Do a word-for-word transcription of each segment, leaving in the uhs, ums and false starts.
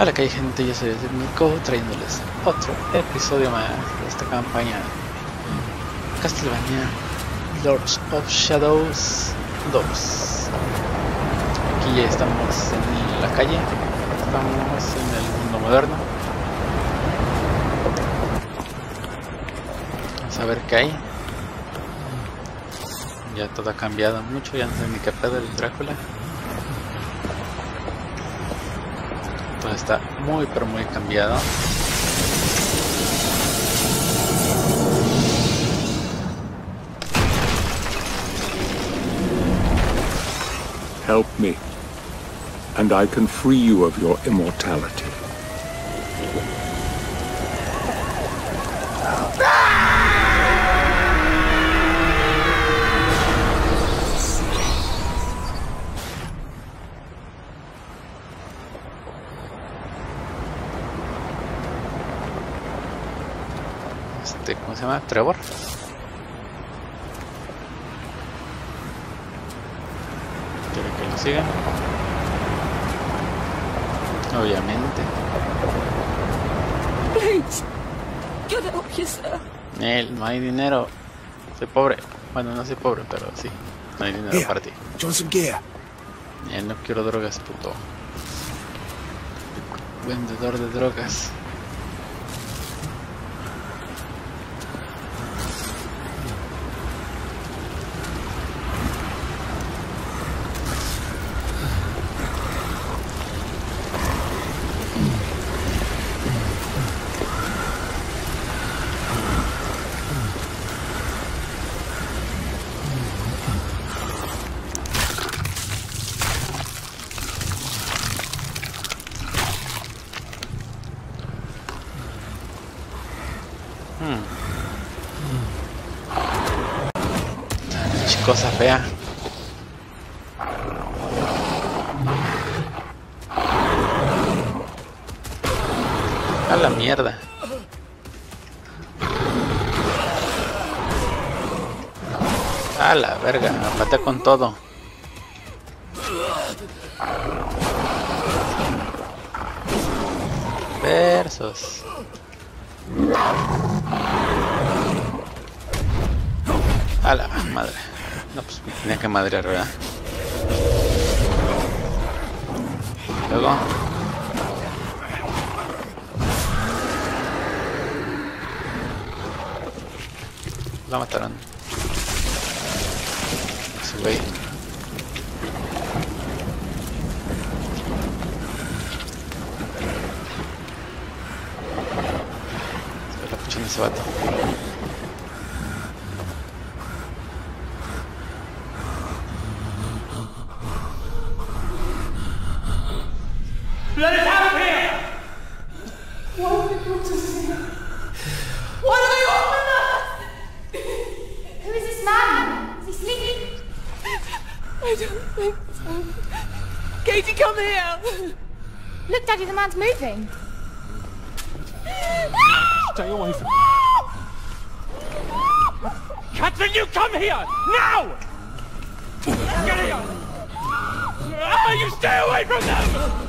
Hola, que hay gente, yo soy Nico, trayéndoles otro episodio más de esta campaña Castlevania Lords of Shadows dos. Aquí ya estamos en la calle, estamos en el mundo moderno. Vamos a ver qué hay. Ya todo ha cambiado mucho, ya no sé ni qué pedo el Drácula. Todo está muy pero muy cambiado. Help me, and I can free you of your immortality. Este, ¿cómo se llama? Trevor. ¿Quiere que lo siga? Obviamente. Please, get up, sir. Él, no hay dinero. Soy pobre. Bueno, no soy pobre, pero sí. No hay dinero Here, para ti. join some gear. Él no quiero drogas, puto. Vendedor de drogas. Cosa fea. A la mierda. A la verga, me maté con todo. Versos. A la madre. No, pues me tenía que madrear, ¿verdad? Luego. La mataron. Ese güey. Se ve la pucha en ese vato. Let us out of here! Why would they put us here? Why do they open us? Who is this man? Is he sleeping? I don't think so. Katie, come here! Look, Daddy, the man's moving. Stay away from me. Catherine, you come here! Now! Get here! Ah, you stay away from them!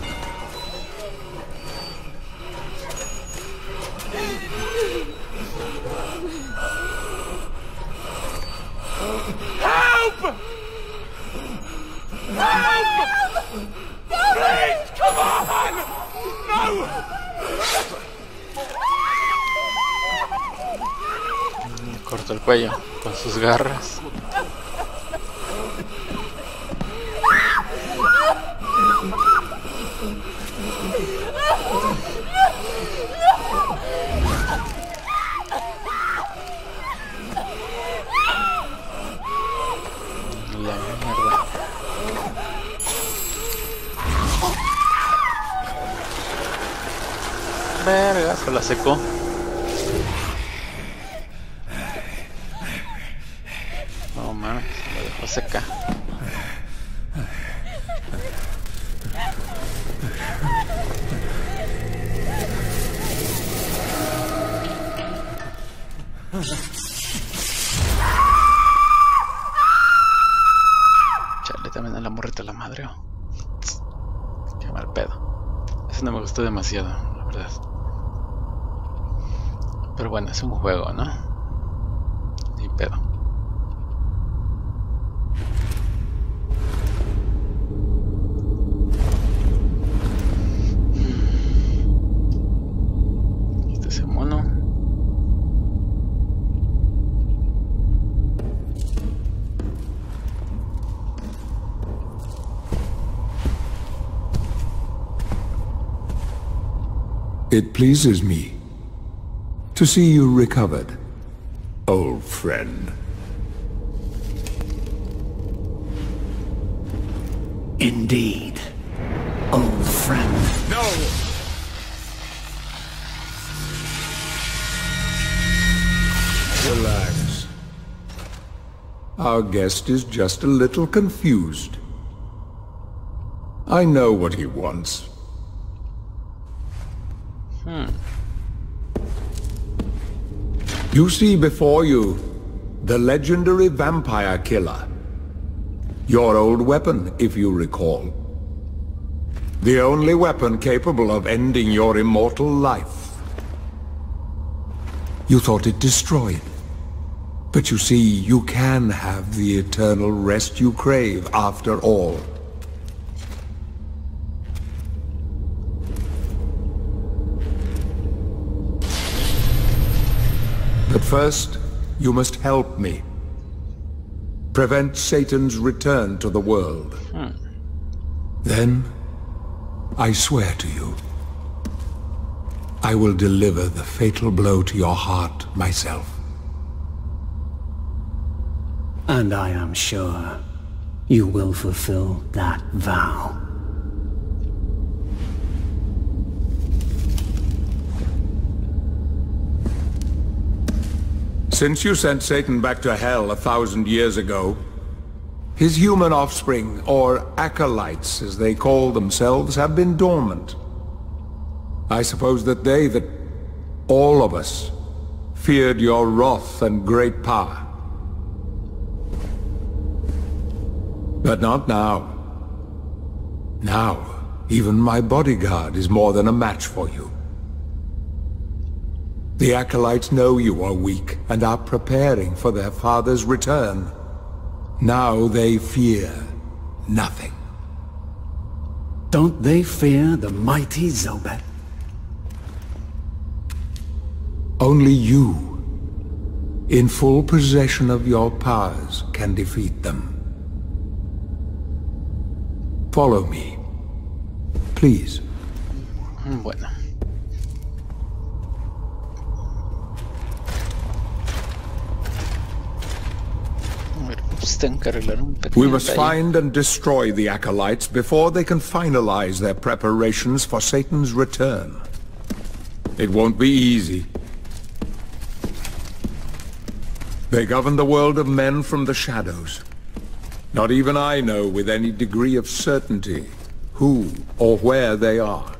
Help! Help! Please, come on! No! Cortó el cuello con sus garras. La mierda. Verga, se la secó. No mames, se la dejó seca. Chale, también a la morrita la madre. Qué mal pedo. Eso no me gustó demasiado, la verdad. Pero bueno, es un juego, ¿no? Ni pedo. Este es el mono. It pleases me to see you recovered, old friend. Indeed, old friend. No! Relax. Our guest is just a little confused. I know what he wants. Hmm. You see before you the legendary vampire killer. Your old weapon, if you recall. The only weapon capable of ending your immortal life. You thought it destroyed. But you see, you can have the eternal rest you crave after all. But first, you must help me. Prevent Satan's return to the world. Hmm. Then, I swear to you, I will deliver the fatal blow to your heart myself. And I am sure you will fulfill that vow. Since you sent Satan back to hell a thousand years ago, his human offspring, or acolytes as they call themselves, have been dormant. I suppose that they, that all of us, feared your wrath and great power. But not now. Now, even my bodyguard is more than a match for you. The Acolytes know you are weak and are preparing for their father's return. Now they fear nothing. Don't they fear the mighty Zobek? Only you, in full possession of your powers, can defeat them. Follow me, please. Bueno. We must find and destroy the Acolytes before they can finalize their preparations for Satan's return. It won't be easy. They govern the world of men from the shadows. Not even I know with any degree of certainty who or where they are.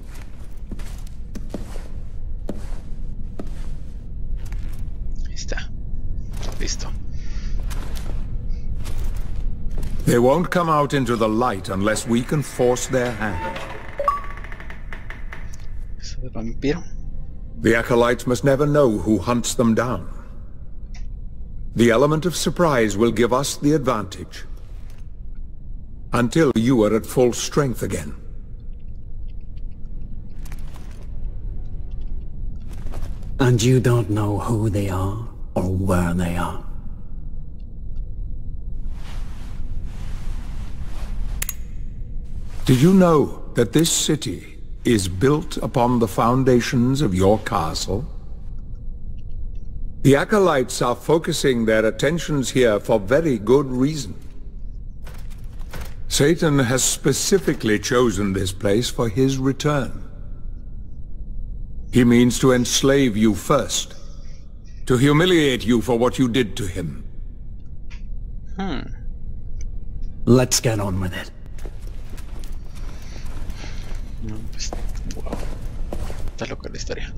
Está. Listo. They won't come out into the light unless we can force their hand. Eso de vampiro. The Acolytes must never know who hunts them down. The element of surprise will give us the advantage. Until you are at full strength again. And you don't know who they are or where they are. Did you know that this city is built upon the foundations of your castle? The Acolytes are focusing their attentions here for very good reason. Satan has specifically chosen this place for his return. He means to enslave you first, to humiliate you for what you did to him. Hmm. Let's get on with it. No, pues, wow. Está loca la historia.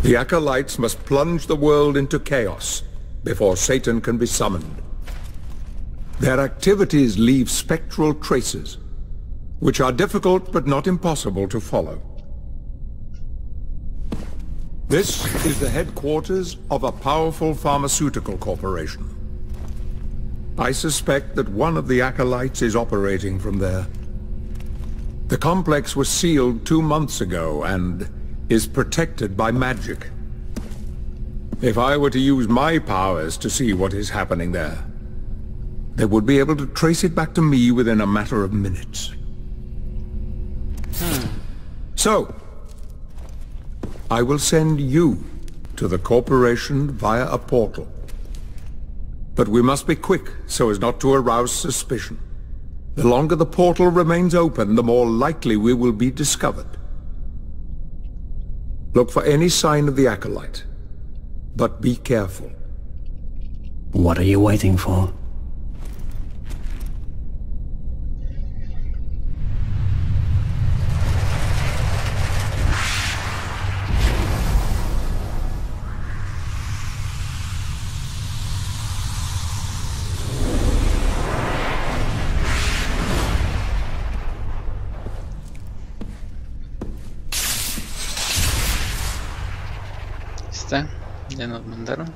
The Acolytes must plunge the world into chaos before Satan can be summoned. Their activities leave spectral traces, which are difficult but not impossible to follow. This is the headquarters of a powerful pharmaceutical corporation. I suspect that one of the Acolytes is operating from there. The complex was sealed two months ago and is protected by magic. If I were to use my powers to see what is happening there, they would be able to trace it back to me within a matter of minutes. Hmm. So, I will send you to the corporation via a portal. But we must be quick so as not to arouse suspicion. The longer the portal remains open, the more likely we will be discovered. Look for any sign of the Acolyte, but be careful. What are you waiting for? Está, ya nos mandaron.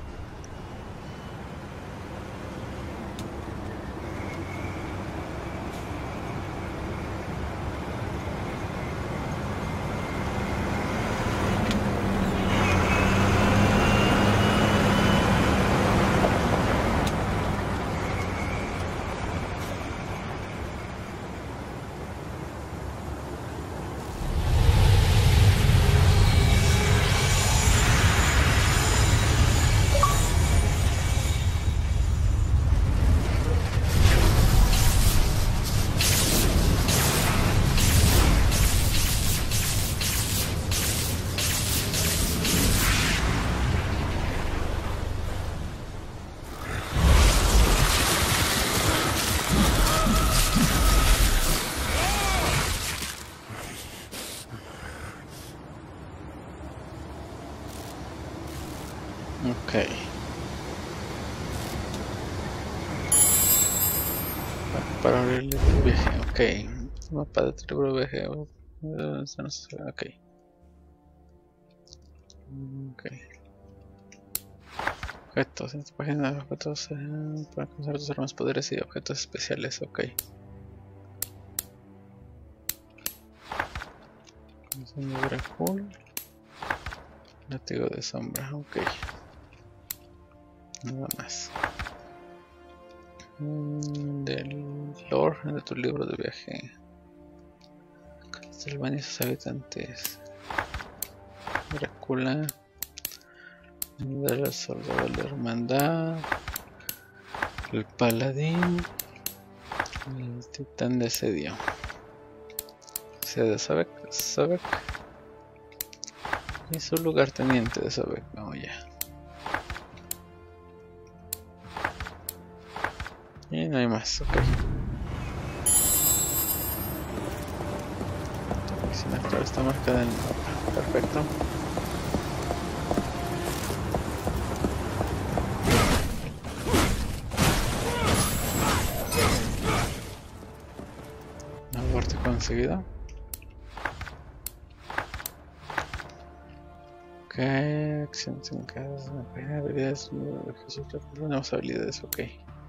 Ok. Para abrir el viaje, ok. Mapa de libro de viaje. Ok. Ok. Objetos. En esta página de objetos eh, para alcanzar tus armas, poderes y objetos especiales. Ok. Encendedora cool. Látigo de sombra. Ok. Nada más. Mm, del lore de tu libro de viaje. Castlevania y sus habitantes. Drácula. El soldado de la hermandad. El paladín. El titán de asedio. O sea, de Sobek. Sobek. Y su lugarteniente de Sobek. Vamos ya. Y no hay más, ok. Sin actual está marcada en el mapa. Perfecto. Una muerte conseguida. Ok, acciones en casa, habilidades, nuevas habilidades, ok.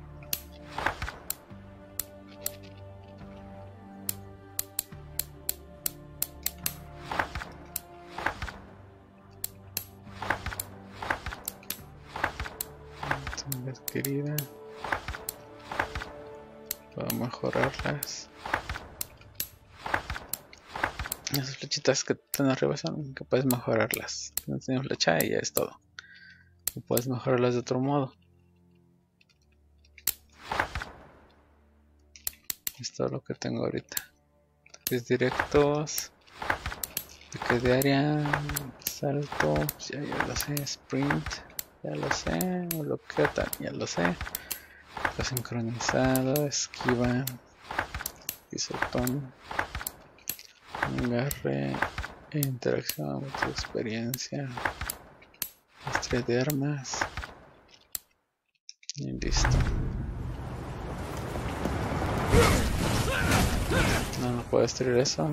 Querida, puedo mejorarlas. Esas flechitas que están arriba son que puedes mejorarlas. No tienen flecha y ya es todo. O puedes mejorarlas de otro modo. Es todo lo que tengo ahorita. Ataques directos, ataque de área, salto, ya, ya lo sé, sprint. Ya lo sé, bloqueo también, ya lo sé. Está sincronizado, esquiva, pisotón, agarre, interacción, experiencia. cofre de armas. Y listo. No, no puedo destruir eso.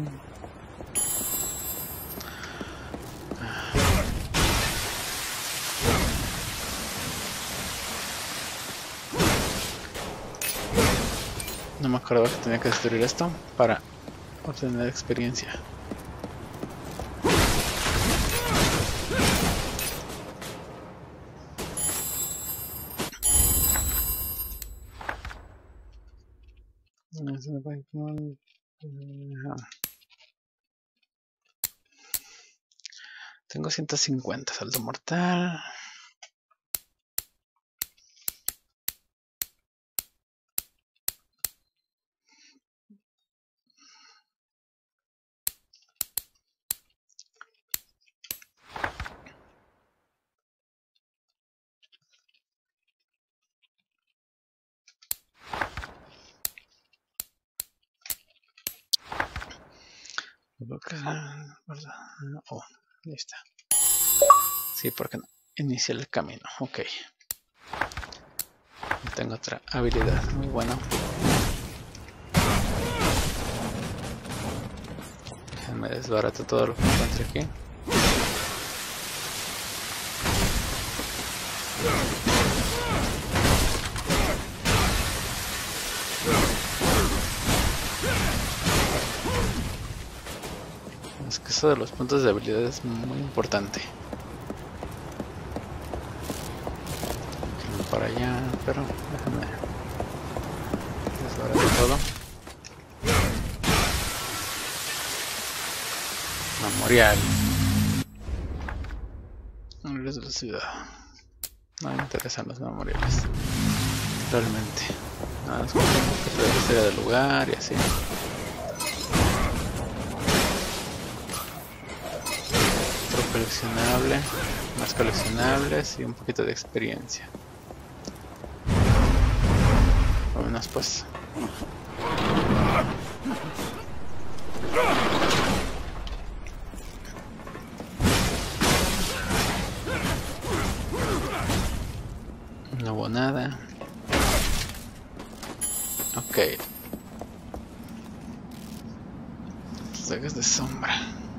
No me acordaba que tenía que destruir esto para obtener experiencia. Tengo ciento cincuenta salto mortal. Oh, ahí está. Sí, porque no inicia el camino. Ok. Tengo otra habilidad muy buena. Me desbarato todo lo que encuentre aquí. Es que eso de los puntos de habilidad es muy importante. Para allá, pero déjame desbaratar todo. Memorial. Memoriales de la ciudad. No me interesan los memoriales. Realmente. Nada, es como que te da la historia del lugar y así. Otro coleccionable. Más coleccionables y un poquito de experiencia. Vámonos pues. No hubo nada. Ok. Sagas de sombra.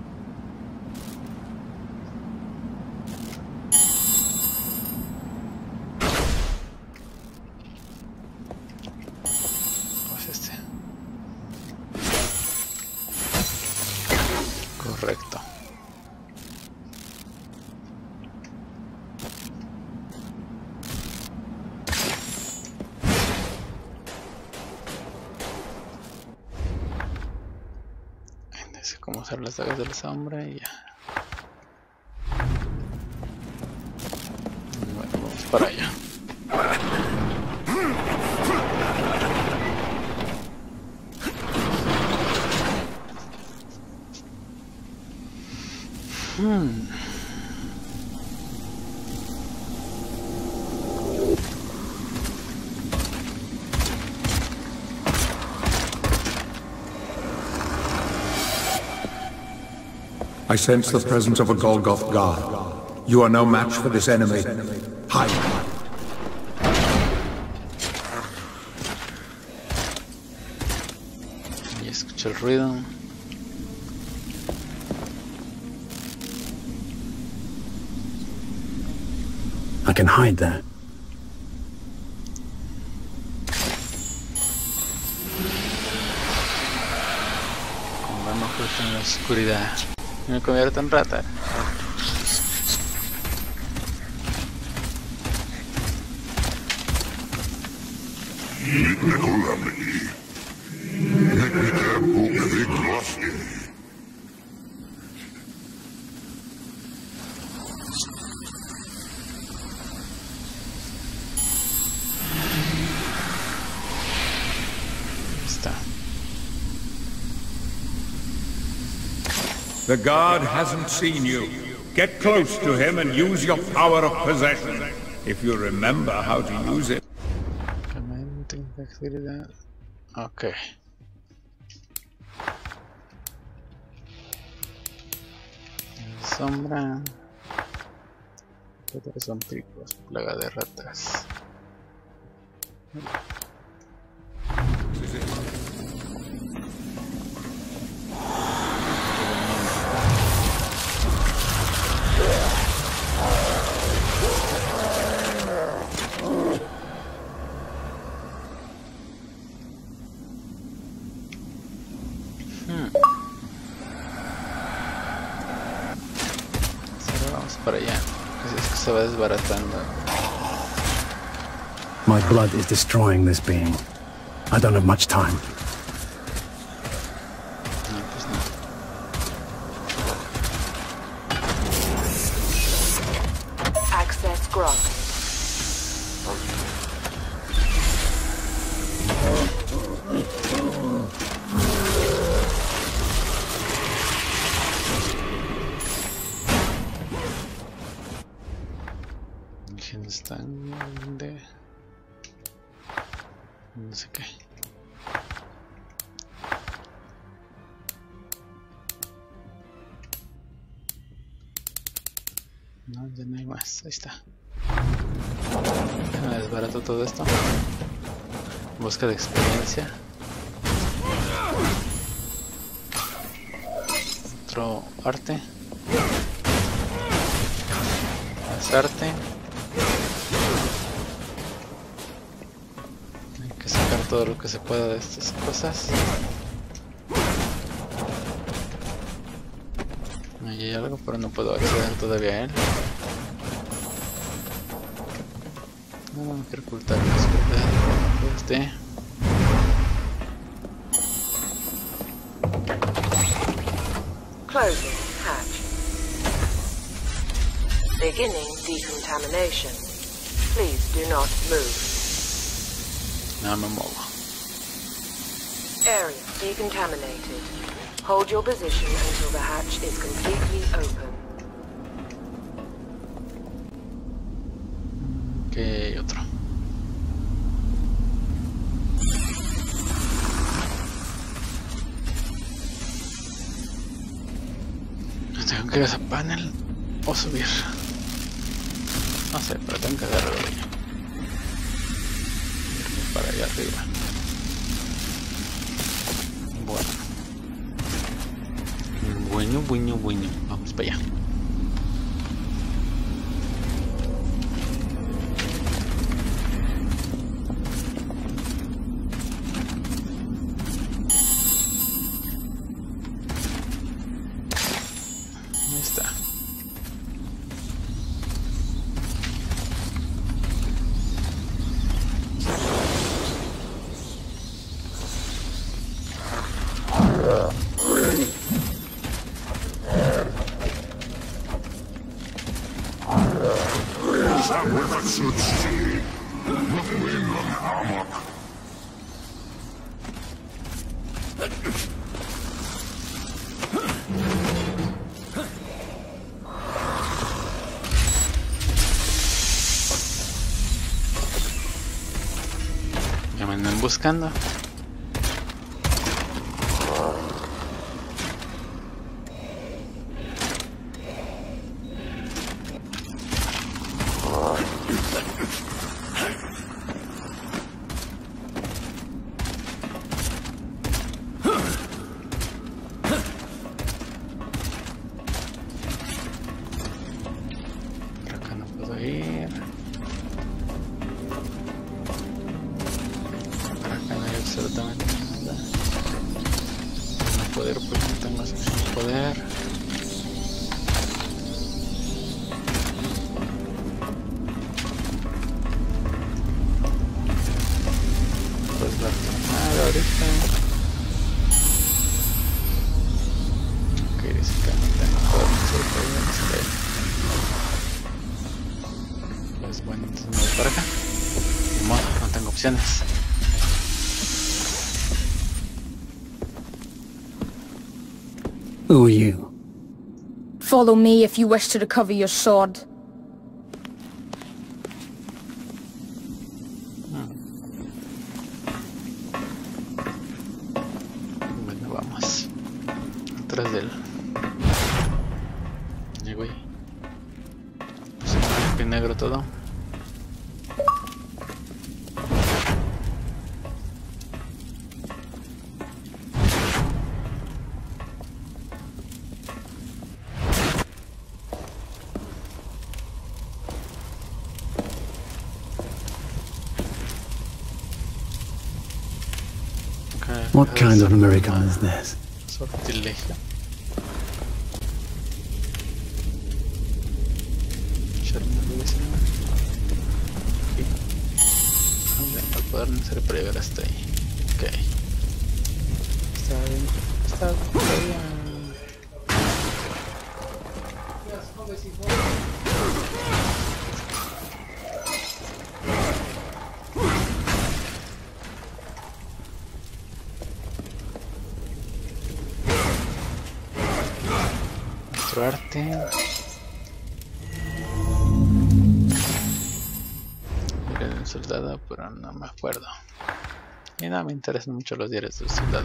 Pues este. Correcto. Cómo usar las dagas de la sombra y ya. Bueno, vamos para allá. Hmm. I sense the presence of a Golgoth god. You are no match for this enemy. Hide. Ya escucho el ruido. I can hide there. Como vamos justo en la oscuridad. Me convierto en rata. Está. The god hasn't seen you. Get close to him and use your power of possession, if you remember how to use it. Ok. Sombra. Roedores vampíricos, plaga de ratas. Para allá, es que se va desbaratando. My blood is destroying this being. I don't have much time. No, pues no. Access granted. Están de no sé qué. No, ya no hay más. Ahí está. Me desbarato todo esto. Busca de experiencia. Otro arte. Más arte. Todo lo que se pueda de estas cosas. Ahí hay algo, pero no puedo acceder todavía a él. No, no quiero ocultar este. Closing hatch. Beginning decontamination. Please do not move. No me muevo. Area decontaminated. Hold your position until the hatch is completely open. Ok, otro. Tengo que ir a ese panel o subir. No sé, pero tengo que agarrarlo ya. Para allá arriba. Bueno. Bueno, bueno, bueno. Vamos para allá. Ahí está. Ya me andan buscando. Absolutamente nada. No poder, pues no tengo suficiente poder. Pues la nada ahorita. Ok, dice que no tengo poder sobre. Pues bueno, entonces me voy para acá. De modo, no tengo opciones. Who are you? Follow me if you wish to recover your sword. Bueno, vamos. Atrás de él. Y güey. Pues, What kind of miracle is this? Sortilegio. El poder necesario para llegar hasta ahí. Ok. Está bien. Está bien. Nuestro arte. El soldado, pero no me acuerdo. Y no me interesan mucho los diarios del soldado.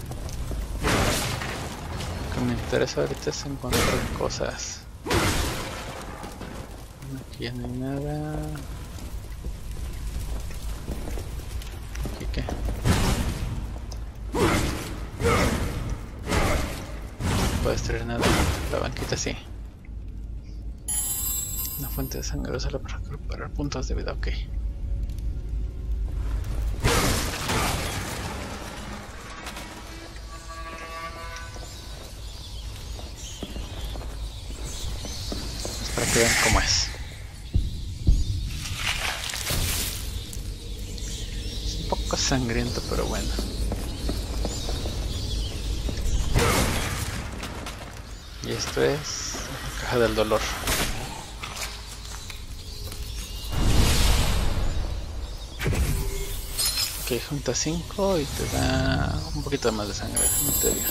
Lo que me interesa ahorita es encontrar cosas. Aquí ya no hay nada. ¿Aquí qué? No puedes traer nada. La banquita sí. Una fuente de sangre usarla para recuperar puntos de vida, ok. Para que vean cómo es. Es un poco sangriento, pero bueno. Y esto es la caja del dolor. Ok, junta cinco y te da un poquito más de sangre, en teoría.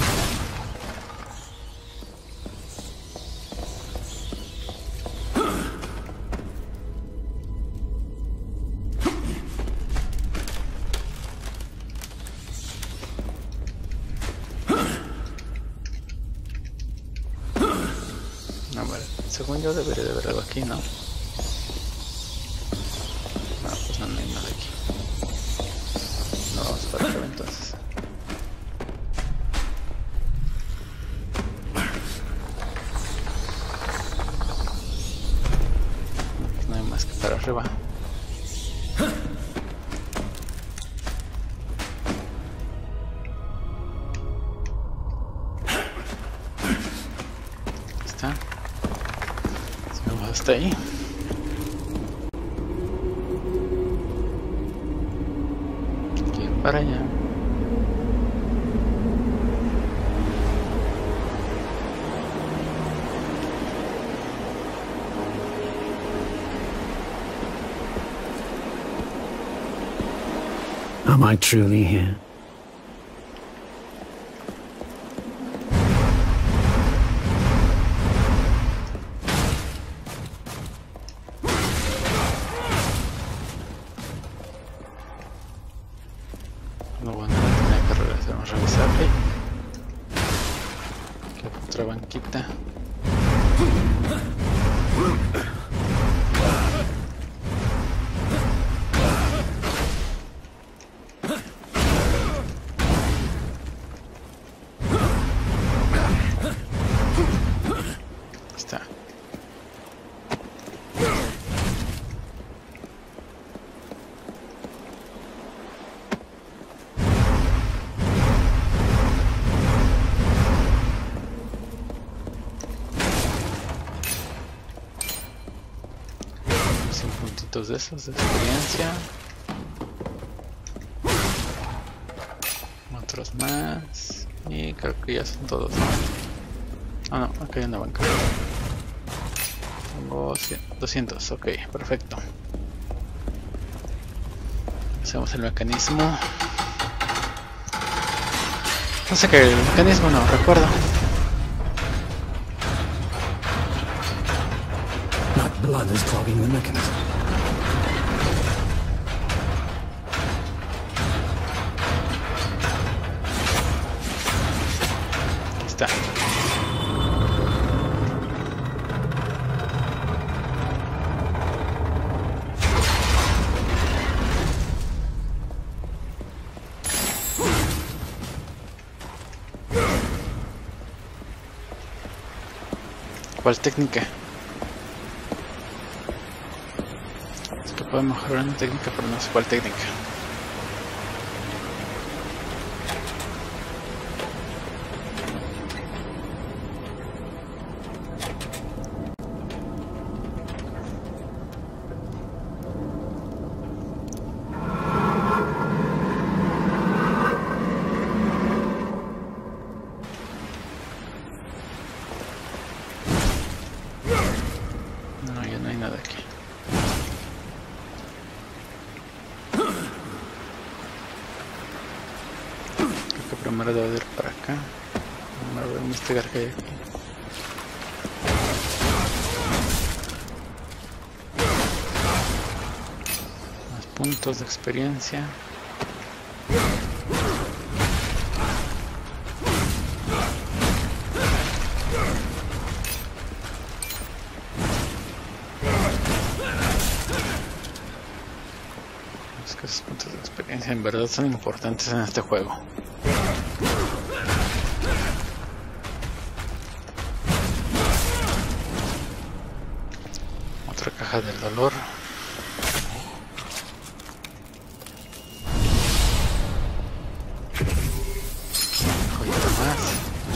A ver, según yo debería de haber algo aquí, ¿no? No, pues no, no hay nada aquí. No, vamos para arriba entonces. No hay más que para arriba. Está. Vamos hasta ahí. Aquí para allá. Am I truly here? No, bueno, tenía que regresar, vamos a revisarle. Aquí hay otra banquita. Está. cien puntitos de esos de experiencia. Otros más. Y creo que ya son todos, ¿no? Ah, no, acá hay una banca. Tengo doscientos, ok, perfecto. Hacemos el mecanismo. No sé qué, el mecanismo no recuerdo. That blood is clogging the mechanism. Ahí está. ¿Cuál técnica? Es que puedo mejorar una técnica, pero no sé cuál técnica. primero debo ir para acá. Primero voy a investigar qué hay aquí. Más puntos de experiencia. Es que esos puntos de experiencia en verdad son importantes en este juego. Otra caja del dolor. Joyita más.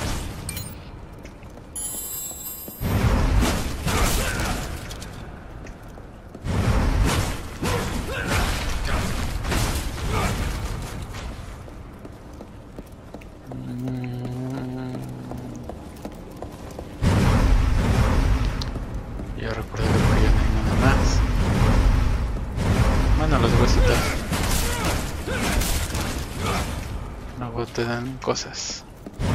Yo recuerdo que por allá no hay nada más. Bueno, los huesitos luego te dan cosas.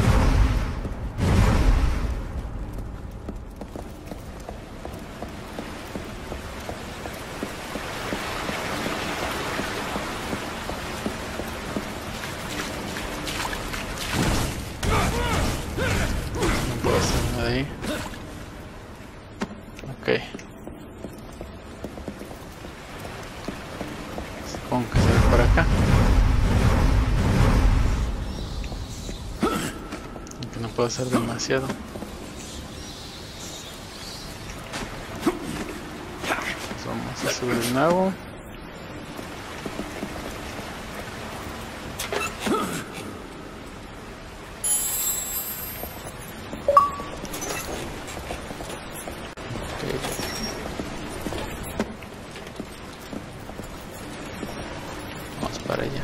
No puedo hacer nada de ahí. Ok. Supongo que se ve por acá. Aunque no puedo hacer demasiado. Pues vamos a subir de nuevo. Vamos para allá.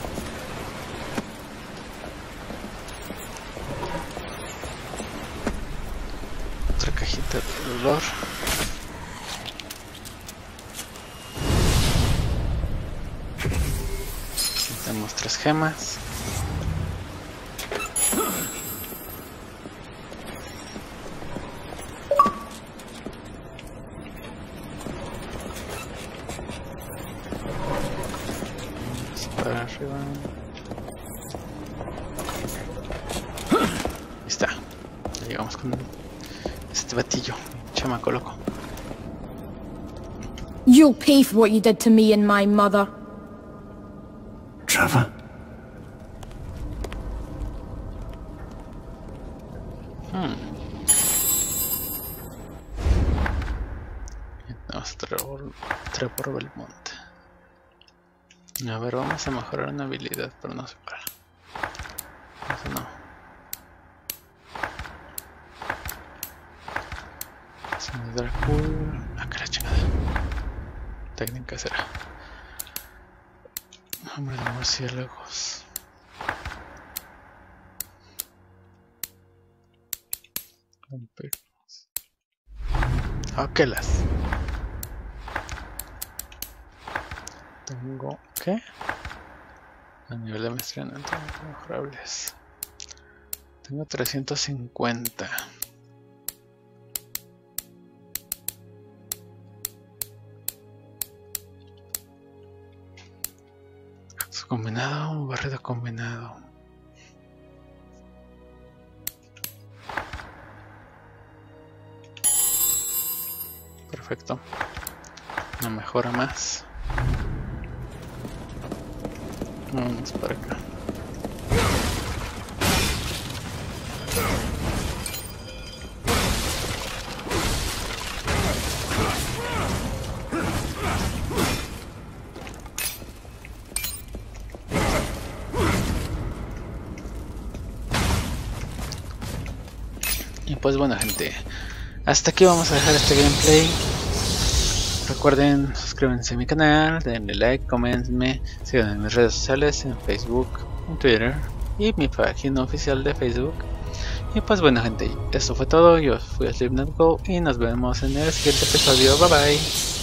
Otra cajita de dolor. Tenemos tres gemas. Para arriba. Ahí está. Ya llegamos con este batillo. Chamaco loco. You'll pay for what you did to me and my mother. Trevor? Hmm. Tenemos Trevor, Trevor Belmont. A ver, vamos a mejorar una habilidad, pero no sé cuál. Eso no. Dracul. Acá la chingada. Técnica será. Hombre de murciélagos. Oquelas. Tengo ¿qué? A nivel de maestría no tengo mejorables. Tengo trescientos cincuenta. Acto combinado, barrido combinado. Perfecto. Una mejora más. Vamos para acá. Y pues bueno gente, hasta aquí vamos a dejar este gameplay. Recuerden suscríbanse a mi canal, denle like, coméntenme, sigan en mis redes sociales, en Facebook, en Twitter y mi página oficial de Facebook. Y pues bueno gente, esto fue todo, yo fui Slipknot Go y nos vemos en el siguiente episodio, bye bye.